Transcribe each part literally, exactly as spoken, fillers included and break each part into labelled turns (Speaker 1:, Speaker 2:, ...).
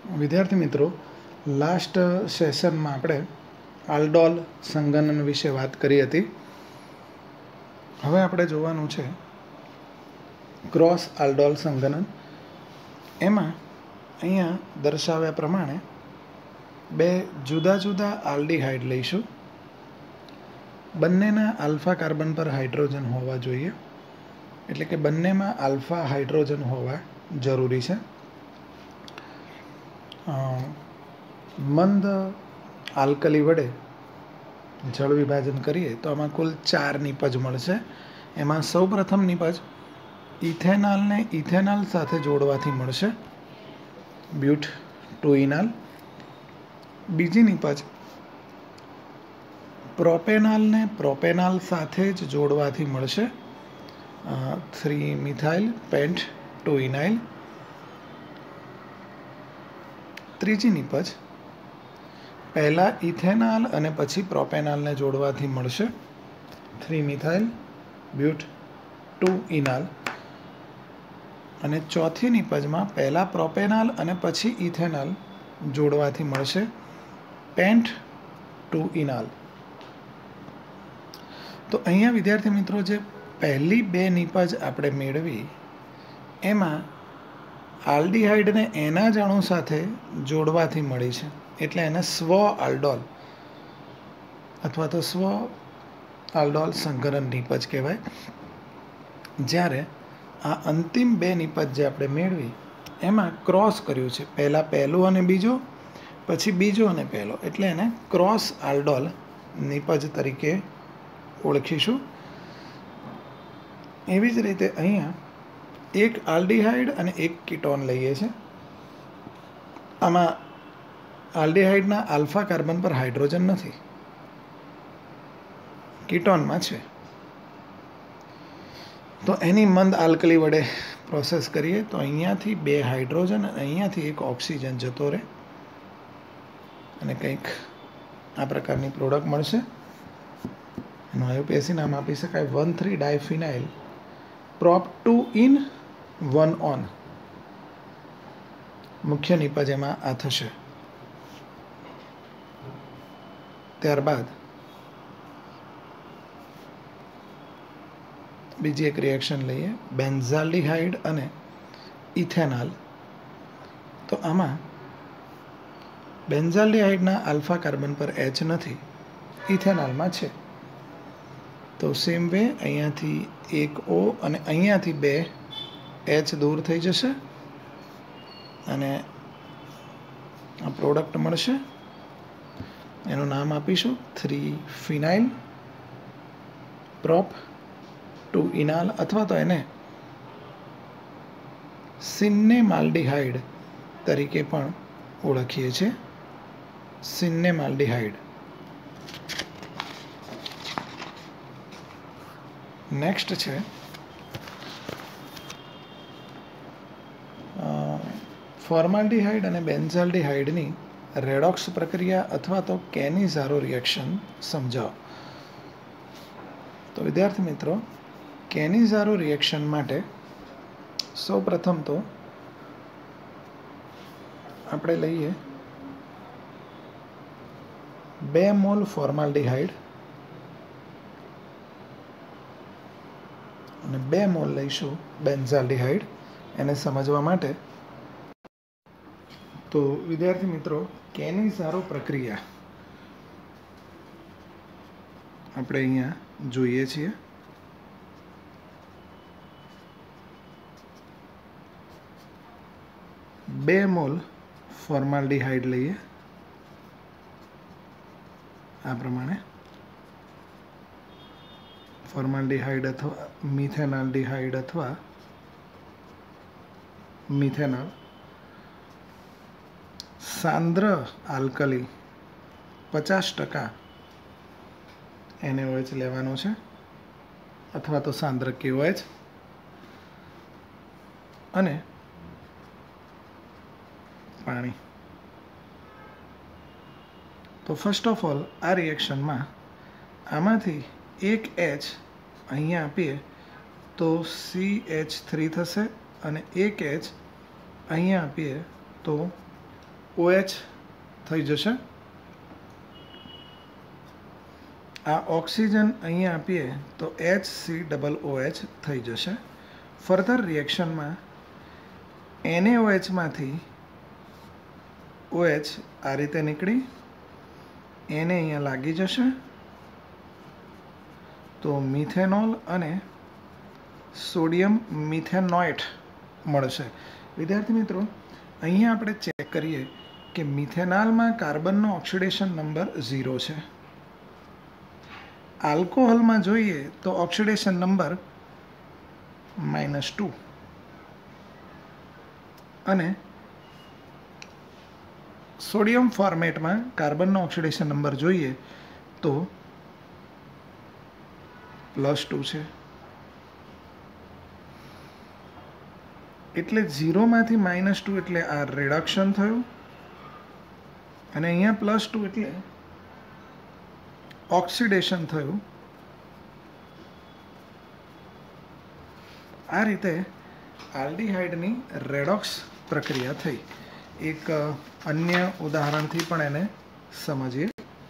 Speaker 1: વિદ્યાર્થી મિત્રો, લાસ્ટ સેશનમાં આપણે આલ્ડોલ સંગનન વિશે વાત કરી હતી. હવે આપણે જોવાનું છે ક્રોસ આલ્ડોલ સંગનન. એમાં અહીંયા દર્શાવ્યા પ્રમાણે બે જુદા જુદા આલ્ડીહાઇડ લઈશું. બંનેના આલ્ફા કાર્બન પર હાઇડ્રોજન હોવા જોઈએ, એટલે કે બંનેમાં આલ્ફા હાઇડ્રોજન હોવા જરૂરી છે. મંદ આલ્કલી વડે જળ વિભાજન કરીએ તો આમાં કુલ ચાર નિપજ મળશે. એમાં સૌ પ્રથમ નિપજ ઇથેનોલને ઇથેનોલ સાથે જોડવાથી મળશે, બ્યુટ ટુ ઇનાલ. બીજી નિપજ પ્રોપેનોલને પ્રોપેનોલ સાથે જ જોડવાથી મળશે, three methyl pent two enal. ત્રીજી નિપજ પહેલાં ઇથેનોલ અને પછી પ્રોપેનોલને જોડવાથી મળશે, three methyl but two enal. અને ચોથી નિપજમાં પહેલાં પ્રોપેનોલ અને પછી ઇથેનોલ જોડવાથી મળશે, પેન્ટ ટુ ઇનાલ. તો અહીંયા વિદ્યાર્થી મિત્રો, જે પહેલી બે નિપજ આપણે મેળવી એમાં આલ્ડીહાઇડને એના જ અણુ સાથે જોડવાથી મળી છે, એટલે એને સ્વ આલ્ડોલ અથવા તો સ્વ આલ્ડોલ સંકરન નિપજ કહેવાય. જ્યારે આ અંતિમ બે નિપજ જે આપણે મેળવી એમાં ક્રોસ કર્યું છે, પહેલાં પહેલું અને બીજો, પછી બીજો અને પહેલો, એટલે એને ક્રોસ આલ્ડોલ નિપજ તરીકે ઓળખીશું. એવી જ રીતે અહીંયા એક આલ્ડીહાઇડ અને એક કીટોન લઈએ છીએ. આમાં આલ્ડીહાઇડના આલ્ફા કાર્બન પર હાઇડ્રોજન નથી, કીટોનમાં છે. તો એની મંદ આલ્કલી વડે પ્રોસેસ કરીએ તો અહીંયાથી બે હાઇડ્રોજન અને અહીંયાથી એક ઓક્સિજન જતો રહે અને કંઈક આ પ્રકારની પ્રોડક્ટ મળશે. એનું આયુપીએસી નામ આપી શકાય one three diphenyl prop two en one one. મુખ્ય નિપજ એમાં આ થશે. ત્યારબાદ બીજી એક રિએક્શન લઈએ, બેન્ઝાલ્ડીહાઇડ અને ઇથેનોલ. તો આમાં બેન્ઝાલ્ડીહાઇડના આલ્ફા કાર્બન પર એચ નથી, ઇથેનોલમાં છે. તો સેમ વે અહીંયાથી એક ઓ અને અહીંયાથી બે એચ દૂર થઈ જશે અને આ પ્રોડક્ટ મળશે. એનું નામ આપીશું three phenyl prop two enal, અથવા તો એને સિન્નેમાલ્ડીહાઇડ તરીકે પણ ઓળખીએ છીએ, સિન્નેમાલ્ડીહાઇડ. નેક્સ્ટ છે ફોર્માલ્ડીહાઇડ અને બેન્ઝાલ્ડીહાઇડની રેડોક્સ પ્રક્રિયા અથવા તો કેનિઝારો રિએક્શન સમજાવો. તો વિદ્યાર્થી મિત્રો, કેનિઝારો રિએક્શન માટે સૌ પ્રથમ તો આપણે લઈએ બે મોલ ફોર્માલ્ડીહાઇડ અને બે મોલ લઈશું બેન્ઝાલ્ડીહાઇડ. એને સમજવા માટે તો વિદ્યાર્થી મિત્રો, કેનિઝારો પ્રક્રિયા આપણે અહીંયા જોઈએ છીએ. બે મોલ ફોર્માલ્ડીહાઇડ લઈએ આ પ્રમાણે. ફોર્માલ્ડીહાઇડ અથવા મિથેનાલ્ડીહાઇડ અથવા મિથેનોલ. સાંદ્ર આલ્કલી પચાસ ટકા એનએઓએચ લેવાનો છે અથવા તો સાંદ્ર કેઓએચ. અને પાણી. તો ફર્સ્ટ ઓફ ઓલ આ રિએક્શનમાં આમાંથી એક એચ અહીંયા આપીએ તો સી એચ થ્રી થશે અને એક એચ અહીંયા આપીએ તો ઓએચ થઈ જશે. આ ઓક્સિજન અહીંયા આપીએ તો એચ સી ડબલ ઓએચ થઈ જશે. ફર્ધર રિએક્શનમાં એનએઓએચમાંથી ઓએચ આ રીતે નીકળી એને અહીંયા લાગી જશે તો મિથેનોલ અને સોડિયમ મિથેનોઇટ મળશે. વિદ્યાર્થી મિત્રો, અહીંયા આપણે ચેક કરીએ કે મિથેનાલમાં કાર્બનનો ઓક્સિડેશન નંબર ઝીરો છે. આલ્કોહોલમાં જોઈએ તો ઓક્સિડેશન નંબર માઇનસ ટુ અને સોડિયમ ફોર્મેટમાં કાર્બનનો ઓક્સિડેશન નંબર જોઈએ તો પ્લસ ટુ છે. એટલે ઝીરોમાંથી માઇનસ ટુ એટલે આ રિડક્શન થયું અને અહીંયા પ્લસ ટુ એટલે ઓક્સિડેશન થયું. આ રીતે આલ્ડીહાઇડની રેડોક્સ પ્રક્રિયા થઈ. એક અન્ય ઉદાહરણથી પણ એને સમજીએ.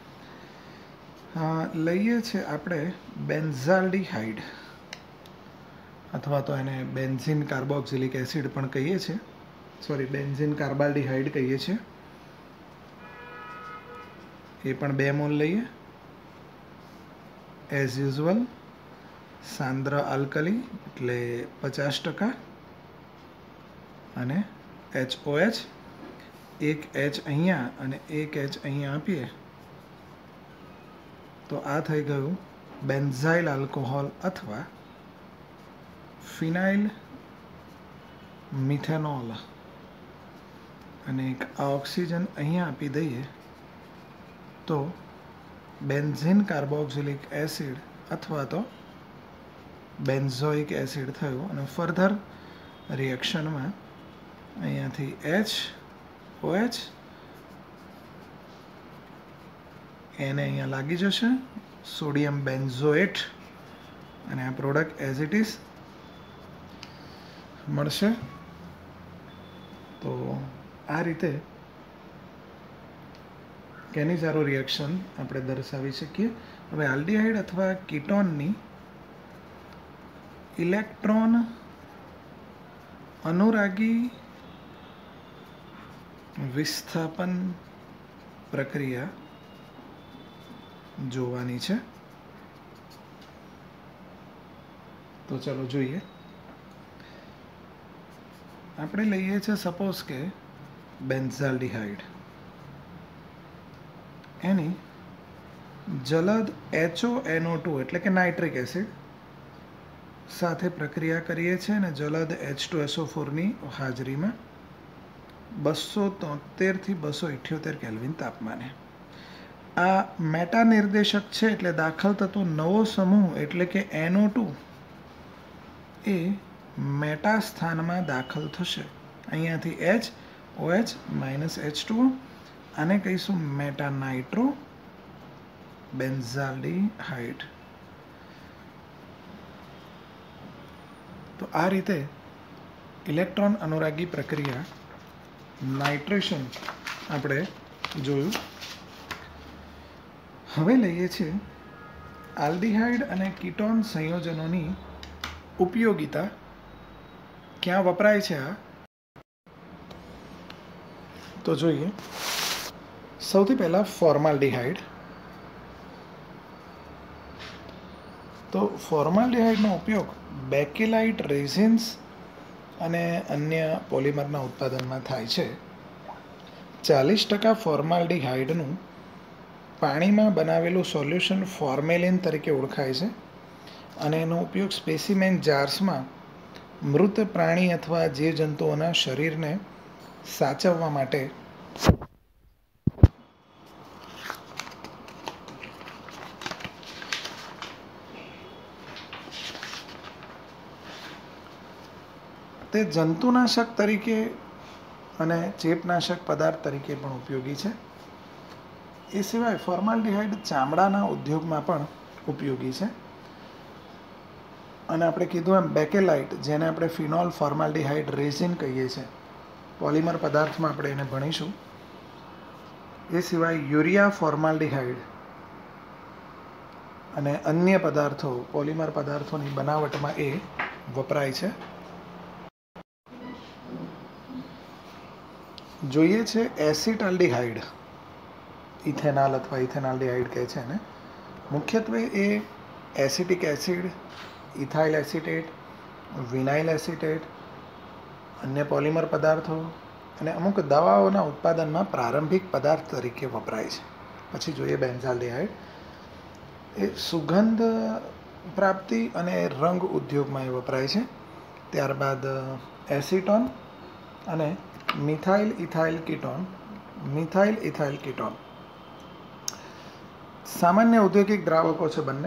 Speaker 1: લઈએ છે આપણે બેન્ઝાલ્ડીહાઇડ અથવા તો એને બેન્ઝીન કાર્બોક્સિલિક એસિડ પણ કહીએ છીએ. સોરી બેન્ઝીન કાર્બાલ્ડીહાઇડ કહીએ છીએ. એ પણ બે મોલ લઈએ. એઝ યુઝ્યુઅલ સાંદ્ર આલ્કલી એટલે પચાસ ટકા અને એચ ઓ એચ. એક એચ અહીંયા અને એક એચ અહીંયા આપીએ તો આ થઈ ગયું બેન્ઝાઇલ આલ્કોહોલ અથવા ફિનાઇલ મિથેનોલ. અને એક આ ઓક્સિજન અહીંયા આપી દઈએ તો બેન્ઝીન કાર્બોક્સિલિક એસિડ અથવા તો બેન્ઝોઇક એસિડ થયું. અને ફર્ધર રિએક્શનમાં અહીંયાથી એચ ઓએચ એને અહીંયા લાગી જશે સોડિયમ બેન્ઝોએટ અને આ પ્રોડક્ટ એઝ ઇટ ઇઝ મળશે. તો આ રીતે કેનિઝારો રિએક્શન આપણે દર્શાવી શકીએ. હવે આલ્ડીહાઇડ અથવા કીટોનની ઇલેક્ટ્રોન અનુરાગી વિસ્થાપન પ્રક્રિયા જોવાની છે. તો ચાલો જોઈએ. આપણે લઈએ છીએ સપોઝ કે બેન્ઝાલ્ડીહાઇડ. એની જલદ H O N O two એટલે કે નાઇટ્રિક એસિડ સાથે પ્રક્રિયા કરીએ છીએ અને જલદ એચ ટુ એસ ઓ ફોરની હાજરીમાં બસો તોતેરથી બસો ઇઠ્યોતેર કેલ્વિન તાપમાને. આ મેટા નિર્દેશક છે એટલે દાખલ થતો નવો સમૂહ એટલે કે એન ઓ ટુ એ મેટા સ્થાનમાં દાખલ થશે. અહીંયાથી H OH minus H two આને કહીશું મેટા નાઇટ્રો બેન્ઝાલ્ડીહાઇડ. તો આ રીતે ઇલેક્ટ્રોન અનુરાગી પ્રક્રિયા નાઇટ્રેશન આપણે જોયું. હવે લઈએ છીએ આલ્ડીહાઇડ અને કીટોન સંયોજનોની ઉપયોગિતા. ક્યાં વપરાય છે આ તો જોઈએ. સૌથી પહેલાં ફોર્માલ્ડીહાઇડ. તો ફોર્માલ્ડીહાઇડનો ઉપયોગ બેકેલાઇટ રેઝિન્સ અને અન્ય પોલિમરના ઉત્પાદનમાં થાય છે. ચાલીસ ટકા ફોર્માલ્ડીહાઇડનું પાણીમાં બનાવેલું સોલ્યુશન ફોર્મેલિન તરીકે ઓળખાય છે અને એનો ઉપયોગ સ્પેસિમેન જાર્સમાં મૃત પ્રાણી અથવા જીવજંતુઓના શરીરને સાચવવા માટે તે જંતુનાશક તરીકે અને ચેપનાશક પદાર્થ તરીકે પણ ઉપયોગી છે. એ સિવાય ફોર્માલ્ડીહાઇડ ચામડાના ઉદ્યોગમાં પણ ઉપયોગી છે. અને આપણે કીધું એમ બેકેલાઇટ જેને આપણે ફિનોલ ફોર્માલ્ડીહાઇડ રેઝિન કહીએ છીએ, પોલિમર પદાર્થમાં આપણે એને ભણીશું. એ સિવાય યુરિયા ફોર્માલ્ડિહાઇડ અને અન્ય પદાર્થો પોલિમર પદાર્થોની બનાવટમાં એ વપરાય છે. જોઈએ છે એસિટાલ્ડિહાઇડ, ઇથેનોલ અથવા ઇથેનાલ્ડિહાઇડ કહે છે એને. મુખ્યત્વે એ acetic acid, ethyl acetate, vinyl acetate, અન્ય પોલિમર પદાર્થો અને અમુક દવાઓના ઉત્પાદનમાં પ્રારંભિક પદાર્થ તરીકે વપરાય છે. પછી જોઈએ બેન્ઝાલ્ડિહાઇડ, એ સુગંધ પ્રાપ્તિ અને રંગ ઉદ્યોગમાં એ વપરાય છે. ત્યારબાદ એસિટોન અને methyl ethyl ketone, methyl ethyl ketone સામાન્ય ઔદ્યોગિક દ્રાવકો છે બંને.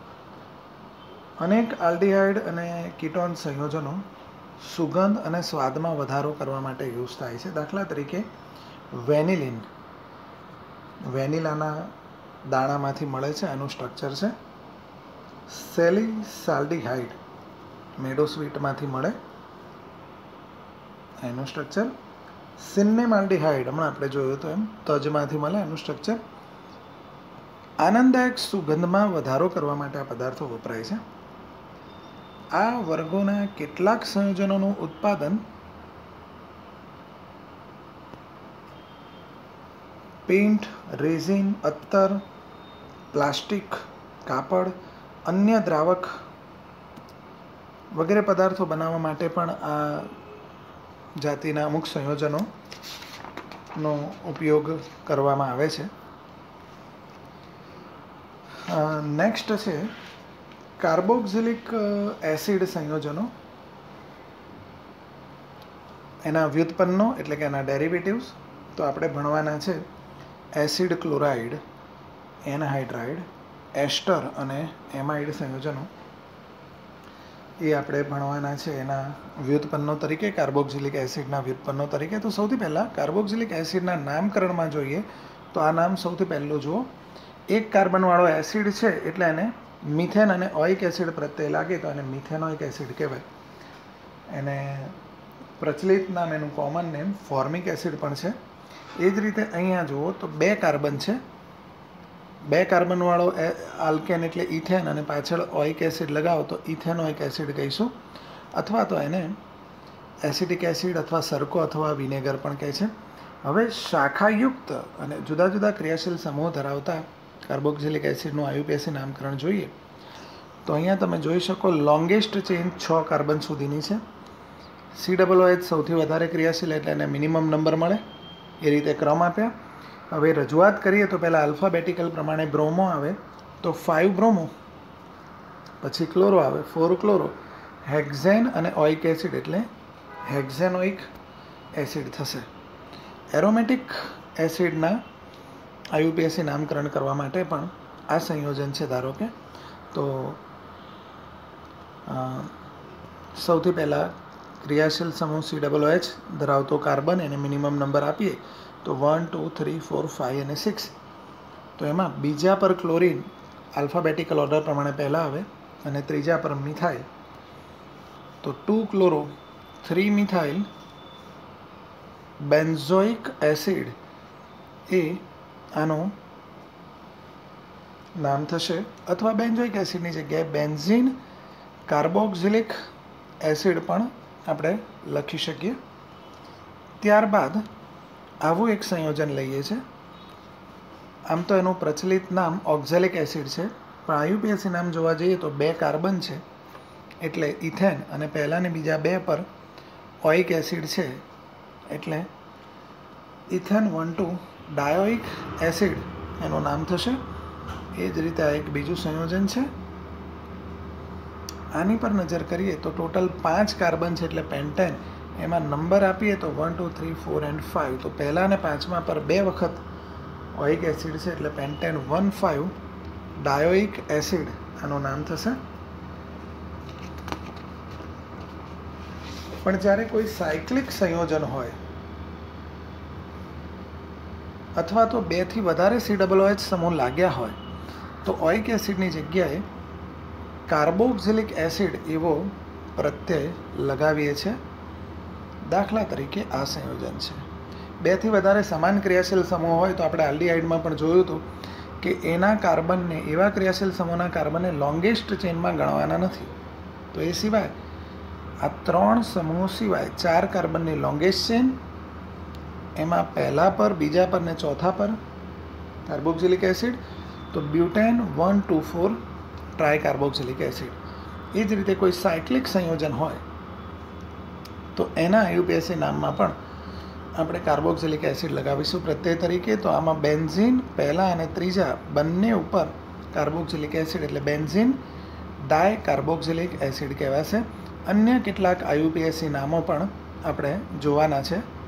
Speaker 1: અનેક આલ્ડિહાઇડ અને કીટોન સંયોજનો સુગંધ અને સ્વાદમાં વધારો કરવા માટે યુઝ થાય છે. દાખલા તરીકે વેનિલિન, વેનિલાના દાણામાંથી મળે છે, એનું સ્ટ્રક્ચર છે. સેલિસાલ્ડિહાઇડ, મેડોસ્વીટમાંથી મળે, એનું સ્ટ્રક્ચર. સિન્નેમાલ્ડિહાઇડ, હમણાં આપણે જોયું તો એમ તજમાંથી મળે, એનું સ્ટ્રક્ચર. આનંદદાયક સુગંધમાં વધારો કરવા માટે આ પદાર્થો વપરાય છે. આ વર્ગોના કેટલાક સંયોજનોનું ઉત્પાદન પેઇન્ટ, રેઝિન, અત્તર, પ્લાસ્ટિક, કાપડ, અન્ય દ્રાવક વગેરે પદાર્થો બનાવવા માટે પણ આ જાતિના અમુક સંયોજનોનો ઉપયોગ કરવામાં આવે છે. નેક્સ્ટ છે કાર્બોક્સિલિક એસિડ સંયોજનો. એના વ્યુત્પન્નો એટલે કે એના ડેરિવેટિવ્સ તો આપણે ભણવાના છે એસિડ ક્લોરાઇડ, એનહાઇડ્રાઇડ, એસ્ટર અને એમાઇડ સંયોજનો. એ આપણે ભણવાના છે એના વ્યુત્પન્નો તરીકે, કાર્બોક્સિલિક એસિડના વ્યુત્પન્નો તરીકે. તો સૌથી પહેલાં કાર્બોક્સિલિક એસિડના નામકરણમાં જોઈએ તો આ નામ સૌથી પહેલું જુઓ. એક કાર્બનવાળો એસિડ છે એટલે એને મિથેન અને ઓઇક એસિડ પ્રત્યે લાગે તો એને મિથેનોઇક એસિડ કહેવાય. એને પ્રચલિત નામ, એનું કોમન નેમ ફોર્મિક એસિડ પણ છે. એ જ રીતે અહીંયા જુઓ તો બે કાર્બન છે, બે કાર્બનવાળો આલ્કેન એટલે ઇથેન અને પાછળ ઓઇક એસિડ લગાવો તો ઇથેનોઇક એસિડ કહીશું, અથવા તો એને એસિટિક એસિડ અથવા સરકો અથવા વિનેગર પણ કહે છે. હવે શાખાયુક્ત અને જુદા જુદા ક્રિયાશીલ સમૂહ ધરાવતા કાર્બોક્સિલિક એસિડનું આયુપીએસી નામકરણ જોઈએ તો અહીંયા તમે જોઈ શકો લોંગેસ્ટ ચેઇન છ કાર્બન સુધીની છે. સી ડબલ ઓ એચ સૌથી વધારે ક્રિયાશીલ એટલે એને મિનિમમ નંબર મળે, એ રીતે ક્રમ આપ્યા. હવે રજૂઆત કરીએ તો પહેલાં આલ્ફાબેટિકલ પ્રમાણે બ્રોમો આવે તો ફાઇવ બ્રોમો, પછી ક્લોરો આવે ફોર ક્લોરો, હેક્ઝેન અને ઓઇક એસિડ એટલે હેક્ઝેનોઇક એસિડ થશે. એરોમેટિક એસિડના આયુપીએસી નામકરણ કરવા માટે પણ આ સંયોજન છે. ધારો કે તો સૌથી પહેલાં ક્રિયાશીલ સમૂહ સી ડબલ ઓ એચ ધરાવતો કાર્બન, એને મિનિમમ નંબર આપીએ તો one two three four five અને સિક્સ. તો એમાં બીજા પર ક્લોરિન આલ્ફાબેટિકલ ઓર્ડર પ્રમાણે પહેલાં આવે અને ત્રીજા પર મિથાઇલ તો two chloro three methyl benzoic acid એ આનું નામ થશે. અથવા બેન્ઝોઇક એસિડની જગ્યાએ બેન્ઝીન કાર્બોક્સિલિક એસિડ પણ આપણે લખી શકીએ. ત્યારબાદ આવું એક સંયોજન લઈએ છીએ. આમ તો એનું પ્રચલિત નામ ઓક્ઝેલિક એસિડ છે, પણ આયુપીએસી નામ જોવા જઈએ તો બે કાર્બન છે એટલે ઇથેન અને પહેલાં ને બીજા બે પર ઓઇક એસિડ છે એટલે ethane one two dioic acid એનું નામ થશે. એ જ રીતે આ એક બીજું સંયોજન છે. આની પર નજર કરીએ તો ટોટલ પાંચ કાર્બન છે એટલે પેન્ટેન. એમાં નંબર આપીએ તો one two three four and five. તો પહેલાં ને પાંચમા પર બે વખત ઓઇક એસિડ છે એટલે pentane one five dioic acid આનું નામ થશે. પણ જ્યારે કોઈ સાયક્લિક સંયોજન હોય અથવા તો બેથી વધારે સી ડબલ ઓ એચ સમૂહ લાગ્યા હોય તો ઓઇક એસિડની જગ્યાએ કાર્બોક્સિલિક એસિડ એવો પ્રત્યય લગાવીએ છીએ. દાખલા તરીકે આ સંયોજન છે બેથી વધારે સમાન ક્રિયાશીલ સમૂહ હોય તો આપણે આલ્ડીહાઇડમાં પણ જોયું હતું કે એના કાર્બનને એવા ક્રિયાશીલ સમૂહના કાર્બનને લોંગેસ્ટ ચેનમાં ગણવાના નથી. તો એ સિવાય આ ત્રણ સમૂહ સિવાય ચાર કાર્બનની લોંગેસ્ટ ચેન, એમાં પહેલા પર, બીજા પર ને ચોથા પર કાર્બોક્સિલિક એસિડ, તો butane one two four tri carboxylic acid. એ જ રીતે કોઈ સાયક્લિક સંયોજન હોય તો એના આઈયુપીએસી નામમાં પણ આપણે કાર્બોક્સિલિક એસિડ લગાવીશું પ્રત્યય તરીકે. તો આમાં બેન્ઝીન પહેલા અને ત્રીજા બંને ઉપર કાર્બોક્સિલિક એસિડ એટલે બેન્ઝીન ડાય કાર્બોક્સિલિક એસિડ કહેવાશે. અન્ય કેટલાક આઈયુપીએસી નામો પણ આપણે જોવાના છે.